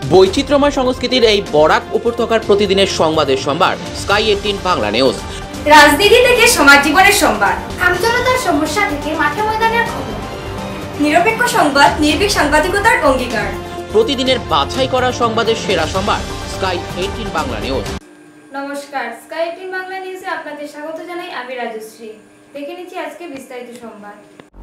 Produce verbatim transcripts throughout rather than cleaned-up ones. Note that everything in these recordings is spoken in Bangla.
বৈচিত্র্যময় সংস্কৃতির এই বরাক উপত্যকার প্রতিদিনের সংবাদের সম্ভার স্কাই এইটিন বাংলা নিউজ। রাজনীতি থেকে সমাজ জীবনের সংবাদ, আমজনতার সমস্যা থেকে মাঠে ময়দানের খবর, নিরপেক্ষ সংবাদ, নির্ভীক সাংবাদিকতার অঙ্গীকার। প্রতিদিনের বাছাই করা সংবাদের সেরা সম্ভার স্কাই এইটিন বাংলা নিউজ। নমস্কার, স্কাই এইটিন বাংলা নিউজে আপনাদের স্বাগত জানাই আমি রাজশ্রী। দেখে নিচ্ছি আজকে বিস্তারিত সংবাদ।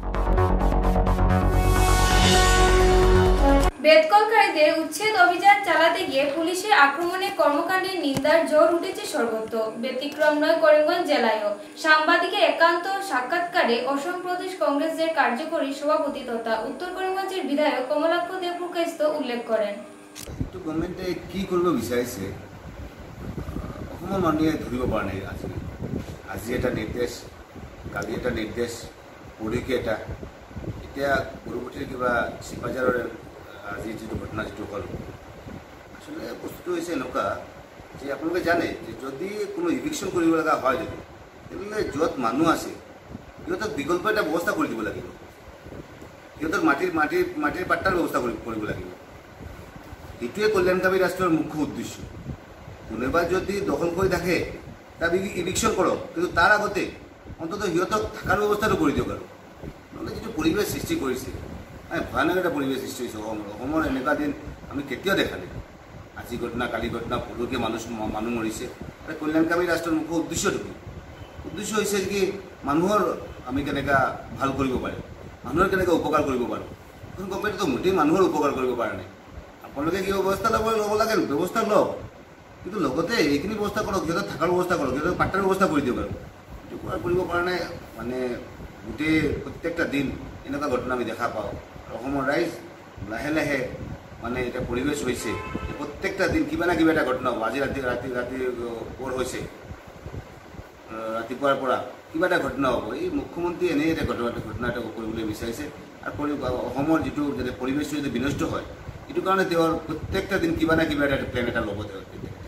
বেদকলকারীদের উচ্ছেদ অভিযান চালাতে গিয়ে পুলিশের আক্রমণে কর্মকাণ্ডের নিন্দার ঝড় উঠেছে সর্বত্র। ব্যতিক্রম নয় করিমগঞ্জ জেলায়ও। সাংবাদিকের একান্ত সাক্ষাৎকারে অসম প্রদেশ কংগ্রেসের কার্যকরী সভাপতি তথা উত্তর করিমগঞ্জের বিধায়ক কমলাক্ষ দেবপ্রকাশ উল্লেখ করেন। তো গভর্নমেন্টে কি করব বিচাৰিছে অসমৰ মানুহে ধৰিব পৰা নাই। আজি আজি এটা নিৰ্দেশ, কালি এটা নিৰ্দেশ, পৰহি এটা, এতিয়া পৰৱৰ্তী কিবা চিপাজাৰৰ আজি যিটো ঘটনা যিটো হ'ল, আসলে বস্তুটো হৈছে এনেকুৱা যে আপোনালোকে জানে যে যদি কোনো ইভিকশ্যন কৰিব লগা হয় যদি তেনেহ'লে য'ত মানুহ আছে সিহঁতক বিকল্প এটা ব্যৱস্থা কৰি দিব লাগিব। সিহঁতৰ মাটিৰ মাটিৰ মাটিৰ পাট্টাৰ ব্যৱস্থা কৰিব লাগিব। এইটোৱে কল্যাণকামী ৰাষ্ট্ৰৰ মুখ্য উদ্দেশ্য। কোনোবা যদি দখল কৰি থাকে তাক ইভিকশ্যন কৰক, কিন্তু তাৰ আগতে অন্ততঃ সিহঁতক থকাৰ ব্যৱস্থাটো কৰি দিয়ক। আৰু নহ'লে যিটো পৰিৱেশ সৃষ্টি কৰিছে, ভয়ানক এটা পৰিৱেশ সৃষ্টি হৈছে অসমৰ। অসমৰ এনেকুৱা দিন আমি কেতিয়াও দেখা নাই। আজি ঘটনা, কালি ঘটনা, পৰহি মানুহ মানুহ মৰিছে। কল্যাণকামী ৰাষ্ট্ৰৰ মুখ্য উদ্দেশ্যটো কি? উদ্দেশ্য হৈছে কি মানুহৰ আমি কেনেকৈ ভাল কৰিব পাৰোঁ, মানুহৰ কেনেকৈ উপকাৰ কৰিব পাৰোঁ। এখন গভৰ্ণমেণ্টেতো মোটেই মানুহৰ উপকাৰ কৰিব পৰা নাই। আপোনালোকে কি ব্যৱস্থা ল'ব ল'ব লাগে, ব্যৱস্থা লওক, কিন্তু লগতে এইখিনি ব্যৱস্থা কৰক, সিহঁতক থকাৰ ব্যৱস্থা কৰক, সিহঁতক পাট্টাৰ ব্যৱস্থা কৰি দিয়ক। আৰু এইটো কৰিব পৰা নাই। মানে গোটেই প্ৰত্যেকটা দিন এনেকুৱা ঘটনা আমি দেখা পাওঁ। অসমৰ ৰাইজ লাহে লাহে মানে এতিয়া পৰিৱেশ হৈছে, প্ৰত্যেকটা দিন কিবা না কিবা এটা ঘটনা হ'ব। আজি ৰাতি ৰাতি ৰাতি পোহৰ হৈছে, ৰাতিপুৱাৰ পৰা কিবা এটা ঘটনা হ'ব। এই মুখ্যমন্ত্ৰী এনেই এটা ঘটনা ঘটনা এটা কৰিবলৈ বিচাৰিছে। আৰু অসমৰ যিটো যাতে পৰিৱেশটো যদি বিনষ্ট হয়, এইটো কাৰণে তেওঁৰ প্ৰত্যেকটা দিন কিবা না কিবা এটা প্লেন এটা ল'ব। তেওঁ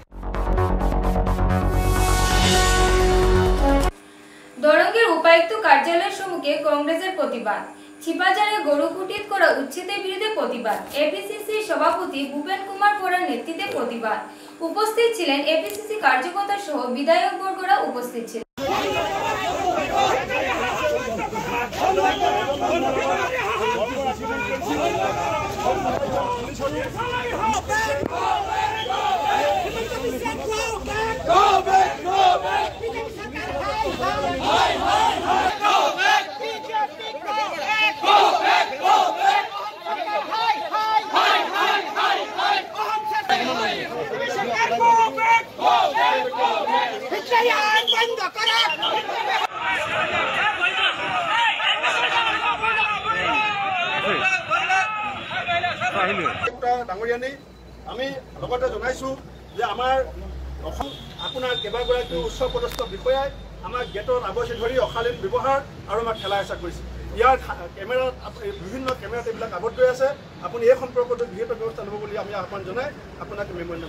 দৰঙ্গের উপায়ুক্ত কার্যালয়ের সম্মুখে কংগ্রেসের প্রতিবাদ। ছিপাজারে গরু কুটিত করা উচ্ছেদের বিরুদ্ধে প্রতিবাদ। এপিসিসি সভাপতি ভূপেন কুমার বরার নেতৃত্বে প্রতিবাদ। উপস্থিত ছিলেন এপিসিসি কার্যকর্তা সহ বিধায়ক বর্গরা উপস্থিত ছিলেন। ডাঙৰীয়ানী আমি লগতে জনাইছোঁ যে আমাৰ অসম আপোনাৰ কেইবাগৰাকীও উচ্চ পদস্থ বিষয়াই আমাক গেটত আৱশ্যে ধৰি অশালীন ব্যৱহাৰ আৰু আমাক ঠেলা হেঁচা কৰিছে। ইয়াৰ কেমেৰাত বিভিন্ন কেমেৰাত এইবিলাক আবদ্ধ হৈ আছে। আপুনি এই সম্পৰ্কত বিহিত ব্যৱস্থা ল'ব বুলি আমি আহ্বান জনাই আপোনাক মেমৰিয়েল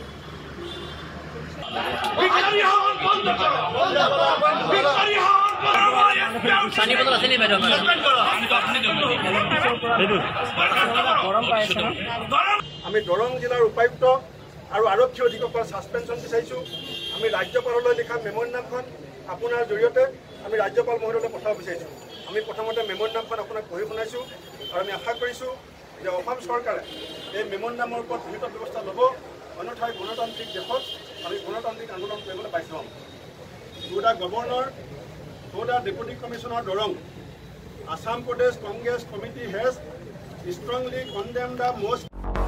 আমি দৰং জিলাৰ উপায়ুক্ত আৰু আৰক্ষী অধীক্ষকৰ ছাছপেনশ্যন বিচাৰিছোঁ। আমি ৰাজ্যপাললৈ লিখা মেমৰিয়েলখন আপোনাৰ জৰিয়তে আমি ৰাজ্যপাল মহোদয়লৈ পঠাব বিচাৰিছোঁ। আমি প্ৰথমতে মেমৰিয়েলখন আপোনাক পঢ়ি শুনাইছোঁ আৰু আমি আশা কৰিছোঁ যে অসম চৰকাৰে এই মেমৰিয়েলৰ ওপৰত বিহিত ব্যৱস্থা ল'ব। অন্যথায় গণতান্ত্ৰিক দেশত আমি গণতান্ত্ৰিক আন্দোলন কৰিবলৈ বাধ্য হ'ম। To the governor, to the deputy commissioner Darrang, Assam প্ৰদেশ Congress committee has strongly condemned the most.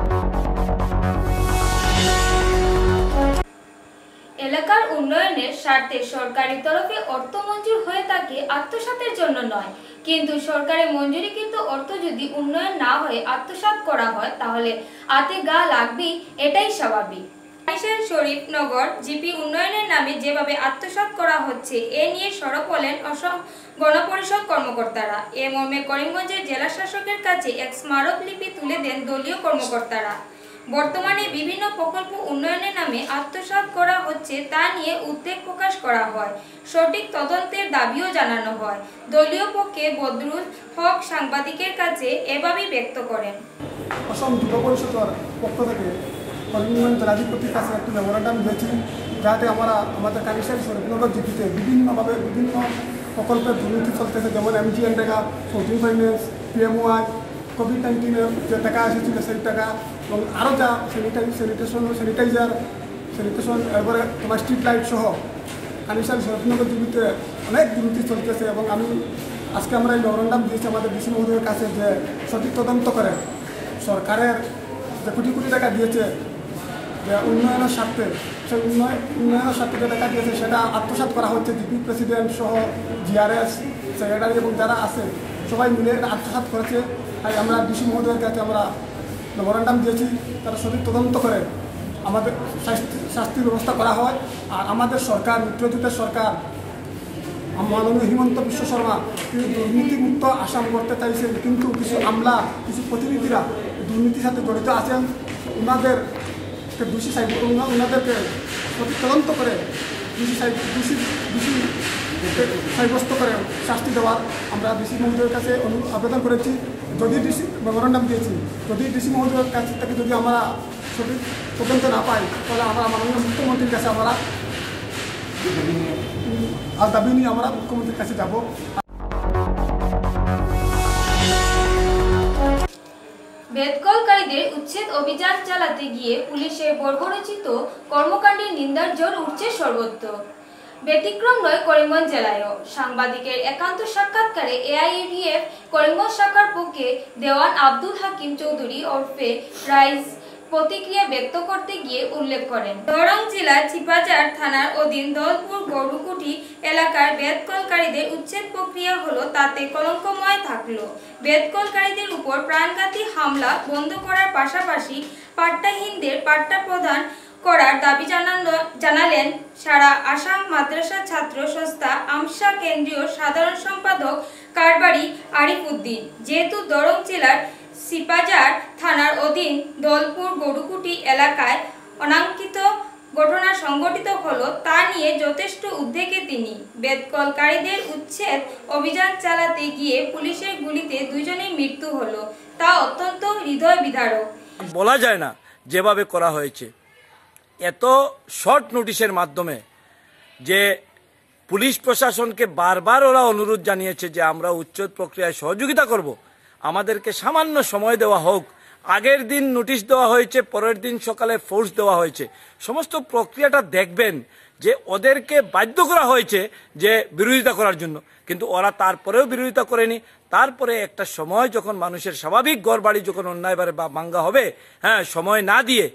এলাকার উন্নয়নের স্বার্থে সরকারি তরফে অর্থ মঞ্জুর হয়ে থাকে আত্মসাতের জন্য নয়, কিন্তু সরকারের মঞ্জুরিকৃত অর্থ যদি উন্নয়ন না হয়ে আত্মসাৎ করা হয় তাহলে আতে গা লাগবেই, এটাই স্বাভাবিক। রাজশাহীর শরীফনগর জিপি উন্নয়নের নামে যেভাবে আত্মসাৎ করা হচ্ছে এ নিয়ে সরব হলেন অসম গণপরিষদ কর্মকর্তারা। এ মর্মে করিমগঞ্জের জেলা শাসকের কাছে এক স্মারকলিপি তুলে দেন দলীয় কর্মকর্তারা। বর্তমানে বিভিন্ন প্রকল্প উন্নয়নের নামে আত্মসাৎ করা হচ্ছে তা নিয়ে উদ্বেগ প্রকাশ করা হয়। সঠিক তদন্তের দাবিও জানানো হয়। দলীয় পক্ষে বদরুল হক সাংবাদিকের কাছে এভাবেই ব্যক্ত করেন। অসম যুব পরিষদের পক্ষ থেকে করিমগঞ্জ জেলাধিপতির কাছে একটি মেমোরেন্ডাম দিয়েছি, যাতে আমরা আমাদের কানিশারি শরীফনগর জিপিতে বিভিন্নভাবে বিভিন্ন প্রকল্পের দুর্নীতি চলতেছে, যেমন MG NREGA, fourteen finance, PMY, Covid নাইন্টিনের যে টাকা এসেছিল সেই টাকা এবং আরও যা স্যানিটাই স্যানিটেশন স্যানিটাইজার স্যানিটেশন এরপরে তোমার স্ট্রিট লাইট সহ কানিশারি শরীফনগর জিপিতে অনেক দুর্নীতি চলতেছে। এবং আমি আজকে আমরা এই মেমোরেন্ডাম দিয়েছি আমাদের ডিসি মহোদয়ের কাছে যে সঠিক তদন্ত করে সরকারের যে কোটি কোটি টাকা দিয়েছে যে উন্নয়নের স্বার্থে, সেই উন্নয়ন উন্নয়নের স্বার্থে যে টাকা দিয়েছে সেটা আত্মসাৎ করা হচ্ছে। জিপি প্রেসিডেন্ট সহ জিআরএস সেক্রেটারি এবং যারা আছে সবাই মিলে এটা আত্মসাৎ করেছে। তাই আমরা ডিসি মহোদয়ের কাছে আমরা মেমোরেন্ডাম দিয়েছি, তারা সঠিক তদন্ত করে আমাদের শাস্তি শাস্তির ব্যবস্থা করা হয়। আর আমাদের সরকার, মিত্রজোটের সরকার, মাননীয় হিমন্ত বিশ্ব শর্মা তিনি দুর্নীতিমুক্ত আসাম করতে চাইছেন, কিন্তু কিছু আমলা, কিছু প্রতিনিধিরা দুর্নীতির সাথে জড়িত আছেন, ওনাদেরকে দোষী ওনাদেরকে সঠিক তদন্ত করে দোষী দোষী দোষী সাব্যস্ত করে শাস্তি দেওয়ার আমরা ডিসি মহোদয়ের কাছে আবেদন করেছি। যদি ডিসি মেমোরেন্ডাম দিয়েছি, যদি ডিসি মহোদয়ের কাছ থেকে যদি আমরা সঠিক তদন্ত না পাই, তাহলে আমরা মাননীয় মুখ্যমন্ত্রীর কাছে আমরা আর দাবি নিয়ে আমরা মুখ্যমন্ত্রীর কাছে যাব। বেদকলকারীদের উচ্ছেদ অভিযান চালাতে গিয়ে পুলিশের বর্বরোচিত কর্মকাণ্ডের নিন্দার জোর উঠছে সর্বত্র। ব্যতিক্রম নয় করিমগঞ্জ জেলায়ও। সাংবাদিকের একান্ত সাক্ষাৎকারে এআইইউডিএফ করিমগঞ্জ শাখার পক্ষে দেওয়ান আব্দুল হাকিম চৌধুরী ওরফে রাইজ প্রতিক্রিয়া ব্যক্ত করতে গিয়ে উল্লেখ করেন, দরং জেলার চিপাজার থানার অধীন দলপুর গরুকুটি এলাকার বেদকলকারীদের উচ্ছেদ প্রক্রিয়া হলো তাতে কলঙ্কময় থাকলো। বেদকলকারীদের উপর প্রাণঘাতী হামলা বন্ধ করার পাশাপাশি পাট্টাহীনদের পাট্টা প্রদান করার দাবি জানানো জানালেন সারা আসাম মাদ্রাসা ছাত্র সংস্থা আমসা কেন্দ্রীয় সাধারণ সম্পাদক কারবারি আরিফ উদ্দিন। যেহেতু দরং জেলার সিপাজার থানার অধীন দলপুর গরুকুটি এলাকায় অনাকাঙ্ক্ষিত ঘটনা সংঘটিত হলো, তা নিয়ে যথেষ্ট উদ্বেগে তিনি। বেদকলকারীদের উচ্ছেদ অভিযান চালাতে গিয়ে পুলিশের গুলিতে দুইজনের মৃত্যু হলো, তা অত্যন্ত হৃদয় বিদারক। বলা যায় না যেভাবে করা হয়েছে, এত শর্ট নোটিশের মাধ্যমে যে পুলিশ প্রশাসনকে বারবার ওরা অনুরোধ জানিয়েছে যে আমরা উচ্ছেদ প্রক্রিয়ায় সহযোগিতা করব, আমাদেরকে সামান্য সময় দেওয়া হোক। আগের দিন নোটিশ দেওয়া হয়েছে, পরের দিন সকালে ফোর্স দেওয়া হয়েছে। সমস্ত প্রক্রিয়াটা দেখবেন যে ওদেরকে বাধ্য করা হয়েছে যে বিরোধিতা করার জন্য, কিন্তু ওরা তারপরেও বিরোধিতা করেনি। তারপরে একটা সময় যখন মানুষের স্বাভাবিক ঘর বাড়ি যখন অন্যায়ভাবে বা ভাঙ্গা হবে, হ্যাঁ, সময় না দিয়ে,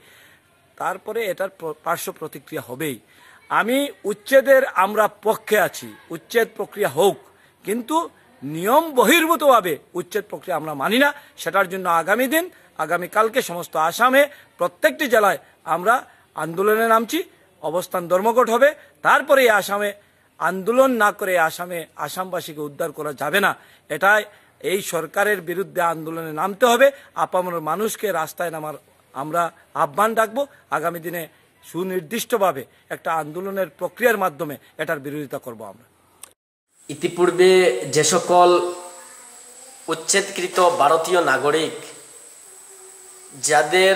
তারপরে এটার পার্শ্ব প্রতিক্রিয়া হবেই। আমি উচ্ছেদের আমরা পক্ষে আছি, উচ্ছেদ প্রক্রিয়া হোক, কিন্তু নিয়ম বহির্ভূতভাবে উচ্ছেদ প্রক্রিয়া আমরা মানি না। সেটার জন্য আগামী দিন, আগামীকালকে সমস্ত আসামে প্রত্যেকটি জেলায় আমরা আন্দোলনে নামছি, অবস্থান ধর্মঘট হবে। তারপরে আসামে আন্দোলন না করে আসামে আসামবাসীকে উদ্ধার করা যাবে না। এটাই এই সরকারের বিরুদ্ধে আন্দোলনে নামতে হবে। আপামর মানুষকে রাস্তায় নামার আমরা আহ্বান রাখবো। আগামী দিনে সুনির্দিষ্টভাবে একটা আন্দোলনের প্রক্রিয়ার মাধ্যমে এটার বিরোধিতা করব আমরা। ইতিপূর্বে যে সকল উচ্ছেদকৃত ভারতীয় নাগরিক যাদের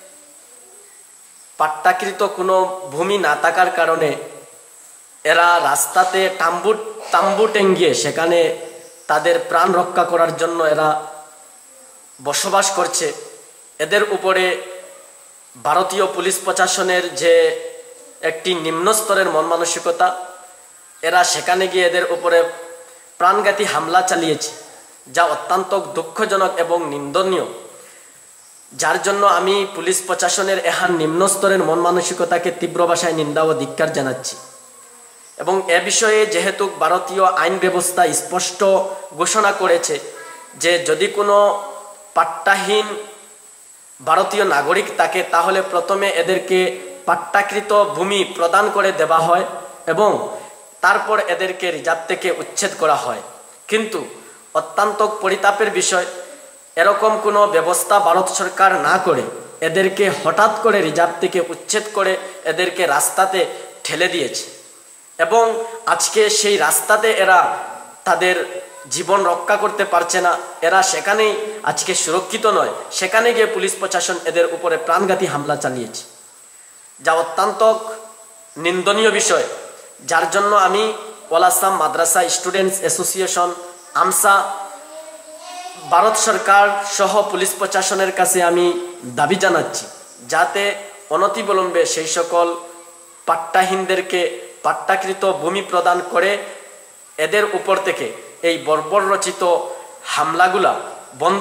পাট্টাকৃত কোনো ভূমি না থাকার কারণে এরা রাস্তাতে তাম্বু তাম্বু টেঙ্গিয়ে সেখানে তাদের প্রাণ রক্ষা করার জন্য এরা বসবাস করছে, এদের উপরে ভারতীয় পুলিশ প্রশাসনের যে একটি নিম্ন স্তরের মন মানসিকতা, এরা সেখানে গিয়ে এদের উপরে প্রাণঘাতী হামলা চালিয়েছে, যা অত্যন্ত দুঃখজনক এবং নিন্দনীয়। যার জন্য আমি পুলিশ প্রশাসনের এহান নিম্ন স্তরের মন মানসিকতাকে তীব্র ভাষায় নিন্দা ও ধিক্কার জানাচ্ছি। এবং এ বিষয়ে যেহেতু ভারতীয় আইন ব্যবস্থা স্পষ্ট ঘোষণা করেছে যে যদি কোনো পাট্টাহীন ভারতীয় নাগরিক থাকে তাহলে প্রথমে এদেরকে পাট্টাকৃত ভূমি প্রদান করে দেওয়া হয় এবং তারপর এদেরকে রিজার্ভ থেকে উচ্ছেদ করা হয়। কিন্তু অত্যন্ত পরিতাপের বিষয়, এরকম কোনো ব্যবস্থা ভারত সরকার না করে এদেরকে হঠাৎ করে রিজার্ভ থেকে উচ্ছেদ করে এদেরকে রাস্তাতে ঠেলে দিয়েছে এবং আজকে সেই রাস্তাতে এরা তাদের জীবন রক্ষা করতে পারছে না, এরা সেখানেই আজকে সুরক্ষিত নয়, সেখানে গিয়ে পুলিশ প্রশাসন এদের উপরে প্রাণঘাতী হামলা চালিয়েছে, যা অত্যন্ত নিন্দনীয় বিষয়। যার জন্য আমি all Assam madrasa students association AAMSA Bharat সরকার সহ পুলিশ প্রশাসনের কাছে আমি দাবি জানাচ্ছি, যাতে অনতিবিলম্বে সেই সকল পাট্টাহীনদেরকে পাট্টাকৃত ভূমি প্রদান করে এদের উপর থেকে এই বর্বররচিত হামলাগুলা বন্ধ।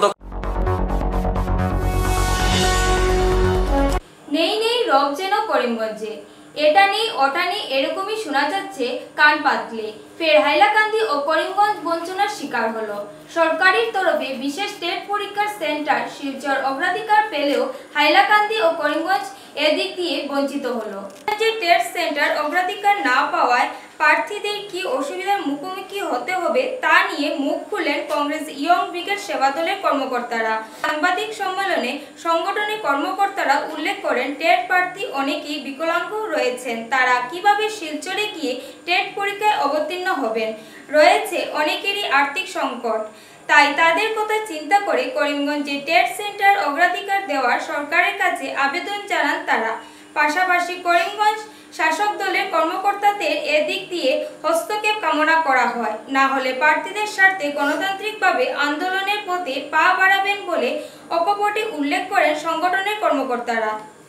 নেই নেই রব যেন করিমগঞ্জে, এটা নেই ওটা নেই এরকমই শোনা যাচ্ছে কান পাতলে। ফের হাইলাকান্দি ও করিমগঞ্জ বঞ্চনার শিকার হলো। সরকারের তরফে বিশেষ টেট পরীক্ষার সেন্টার শিলচর অগ্রাধিকার পেলেও হাইলাকান্দি ও করিমগঞ্জ এদিক দিয়ে বঞ্চিত হলো। যে টেট সেন্টার অগ্রাধিকার না পাওয়ায় প্রার্থীদের কি অসুবিধার মুখোমুখি হতে হবে তা নিয়ে মুখ খুললেন কংগ্রেস ইয়ং ব্রিগেড সেবা দলের কর্মকর্তারা। সাংবাদিক সম্মেলনে সংগঠনের কর্মকর্তারা উল্লেখ করেন, টেট প্রার্থী অনেকেই বিকলাঙ্গ রয়েছেন, তারা কিভাবে শিলচরে গিয়ে টেট পরীক্ষায় অবতীর্ণ হবেন। রয়েছে অনেকেরই আর্থিক সংকট, তাই তাদের কথা চিন্তা করে করিমগঞ্জে টেট সেন্টার অগ্রাধিকার দেওয়ার সরকারের কাছে আবেদন জানান তারা। পাশাপাশি করিমগঞ্জ শাসক দলের কর্মকর্তাদের এদিক দিয়ে হস্তক্ষেপ কামনা করা হয়, না হলে প্রার্থীদের স্বার্থে গণতান্ত্রিকভাবে আন্দোলনের পথে পা বাড়াবেন বলে অকপটে উল্লেখ করেন সংগঠনের কর্মকর্তারা।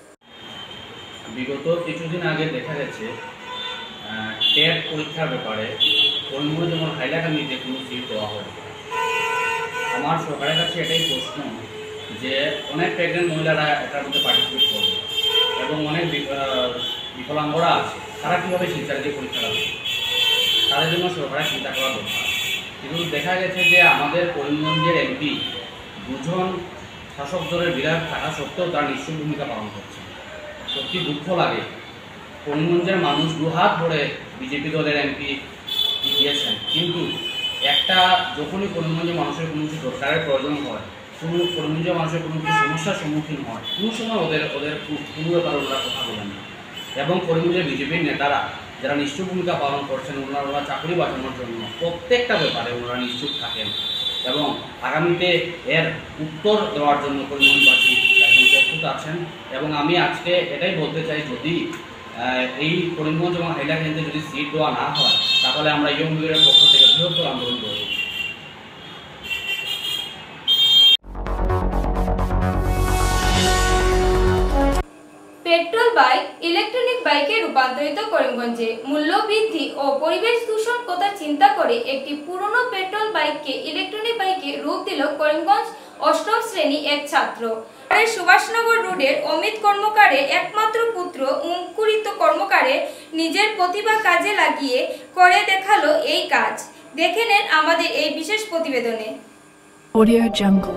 বিগত কিছুদিন আগে দেখা গেছে টেট পরীক্ষার ব্যাপারে করিমগঞ্জ যেমন হাইলাকান্দিতে কোনো সিট দেওয়া হয়। আমার সরকারের কাছে এটাই প্রশ্ন যে অনেক প্রেগনেন্ট মহিলারা এটার মধ্যে পার্টিসিপেট করবে এবং অনেক বিকলাঙ্গরা আছে, তারা কীভাবে শিলচরে দিয়ে পরীক্ষাটা দেবে, তাদের জন্য সরকারের চিন্তা করা দরকার। কিন্তু দেখা গেছে যে আমাদের করিমগঞ্জের এমপি দুজন শাসক দলের বিধায়ক থাকা সত্ত্বেও তার নিশ্চয় ভূমিকা পালন করছে। সত্যি দুঃখ লাগে, করিমগঞ্জের মানুষ দুহাত ভরে বিজেপি দলের এমপি দিয়েছেন, কিন্তু একটা যখনই করিমগঞ্জের মানুষের কোনো কিছু দরকারের প্রয়োজন হয়, কোনো করিমগঞ্জের মানুষের কোনো কিছু সমস্যার সম্মুখীন হয়, কোনো সময় ওদের ওদের কোনো ব্যাপারে ওরা কথা বলেন না। এবং করিমগঞ্জের বিজেপির নেতারা যারা নিশ্চয় ভূমিকা পালন করছেন, ওনারা ওরা চাকরি বাঁচানোর জন্য প্রত্যেকটা ব্যাপারে ওনারা নিশ্চুপ থাকেন এবং আগামীতে এর উত্তর দেওয়ার জন্য করিমগঞ্জবাসী একদম প্রস্তুত আছেন। এবং আমি আজকে এটাই বলতে চাই, যদি এই করিমগঞ্জ এবং হাইলাকান্দিতে যদি সিট দেওয়া না হয়, তাহলে আমরা ইয়ং ব্রিগেডের পক্ষ থেকে বৃহত্তর আন্দোলন করব। পেট্রোল বাইক ইলেকট্রনিক বাইকে রূপান্তরিত। করিমগঞ্জে মূল্য বৃদ্ধি ও পরিবেশ দূষণ কথা চিন্তা করে একটি পুরনো পেট্রোল বাইককে ইলেকট্রনিক বাইকে রূপ দিল করিমগঞ্জ অষ্টম শ্রেণী এক ছাত্র। সুভাষনগর রোডের অমিত কর্মকারের একমাত্র পুত্র অঙ্কুরিত কর্মকারের নিজের প্রতিভা কাজে লাগিয়ে করে দেখালো এই কাজ। দেখে নেন আমাদের এই বিশেষ প্রতিবেদনে। Audio Jungle।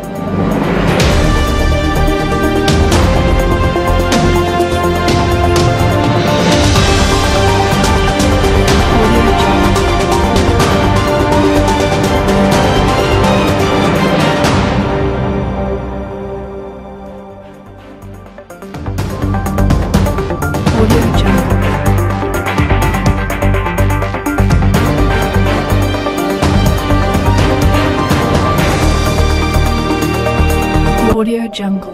Audio Jungle।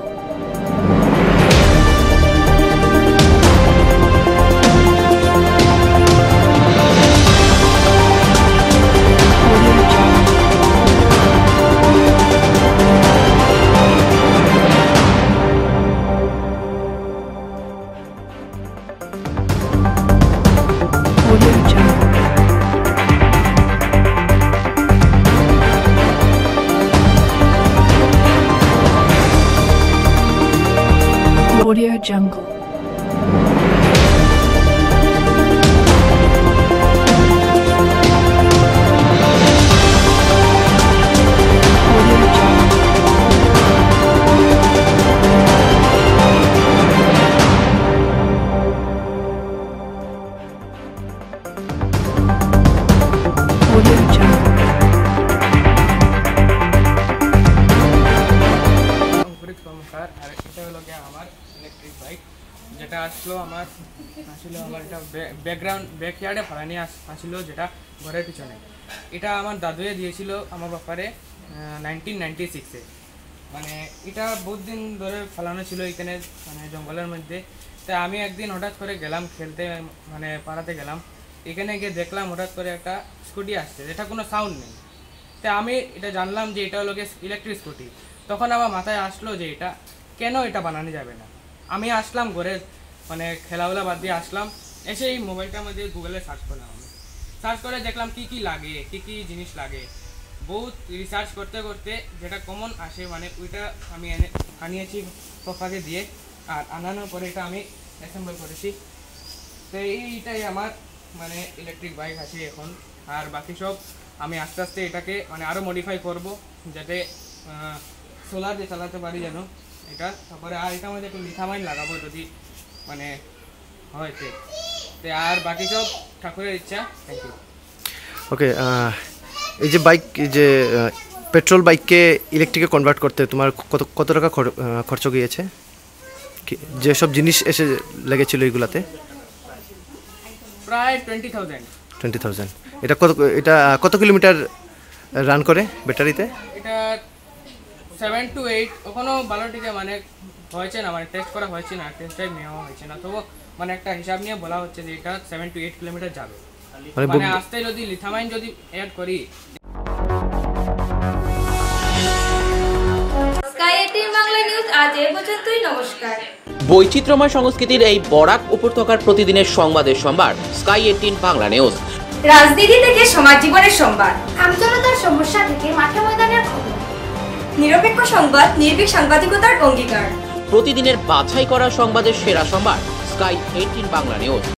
Audio Jungle। Electric bike যেটা আসলো আমার আসলে আমার এটা ব্যাকগ্রাউন্ড ব্যাকইয়ার্ডে ভাড়া নিয়ে আসলো, যেটা ঘরের পিছনে এটা আমার দাদুয়ে দিয়েছিল আমার ব্যাপারে নাইনটিন নাইনটি সিক্সে। মানে এটা বহুত দিন ধরে ফেলানো ছিল এখানে মানে জঙ্গলের মধ্যে। তাই আমি একদিন হঠাৎ করে গেলাম খেলতে, মানে পাড়াতে গেলাম, এখানে গিয়ে দেখলাম হঠাৎ করে একটা স্কুটি আসছে যেটা কোনো সাউন্ড নেই। তাই আমি এটা জানলাম যে এটা হলো ইলেকট্রিক স্কুটি। তখন আমার মাথায় আসলো যে এটা কেন এটা বানানো যাবে না। আমি আসলাম ঘরে, মানে খেলাধুলা বাদ দিয়ে আসলাম, এসে এই মোবাইলটার মধ্যে গুগলে সার্চ করলাম। আমি সার্চ করে দেখলাম কি কি লাগে, কি কি জিনিস লাগে। বহুত রিসার্চ করতে করতে যেটা কমন আসে মানে ওইটা আমি এনে আনিয়েছি পাপাকে দিয়ে, আর আনানোর পরে এটা আমি অ্যাসেম্বল করেছি। তো এইটাই আমার মানে ইলেকট্রিক বাইক আছে এখন। আর বাকি সব আমি আস্তে আস্তে এটাকে মানে আরও মডিফাই করব যাতে সোলার দিয়ে চালাতে পারি যেন এটা। তারপরে আর এটার মধ্যে একটু লিথামাইন লাগাবো যদি মানে হয়েছে। তো আর বাকি সব ঠাকুরের ইচ্ছা। Thank you. ওকে, এই যে বাইক, এই যে পেট্রোল বাইককে ইলেকট্রিকে কনভার্ট করতে তোমার কত কত টাকা খরচ গিয়েছে? যেসব জিনিস এসে লেগেছিল এইগুলাতে? প্রায় টোয়েন্টি থাউজেন্ড। Twenty thousand. এটা কত এটা কত কিলোমিটার রান করে ব্যাটারিতে? এটা সেভেন টু এইট ওখানে ভালো টিকে মানে হয়েছে না, মানে টেস্ট করা হয়েছে না, টেস্ট ড্রাইভ নেওয়া হয়েছে না। তবু মানে একটা হিসাব নিয়ে বলা হচ্ছে যে এটা সেভেন টু এইট কিলোমিটার যাবে। মানে আসতে যদি লিথামাইন যদি অ্যাড করি। স্কাই এইটিন বাংলা নিউজ আজ এই পর্যন্তই। নমস্কার। বৈচিত্র্যময় সংস্কৃতির এই বরাক উপত্যকার প্রতিদিনের সংবাদের সম্ভার স্কাই এইটিন বাংলা নিউজ। রাজনীতি থেকে সমাজ জীবনের সংবাদ, আমজনতার সমস্যা থেকে মাঠে ময়দানের খবর, নিরপেক্ষ সংবাদ, নির্ভীক সাংবাদিকতার অঙ্গীকার। প্রতিদিনের বাছাই করা সংবাদের সেরা সম্ভার স্কাই এইটিন বাংলা নিউজ।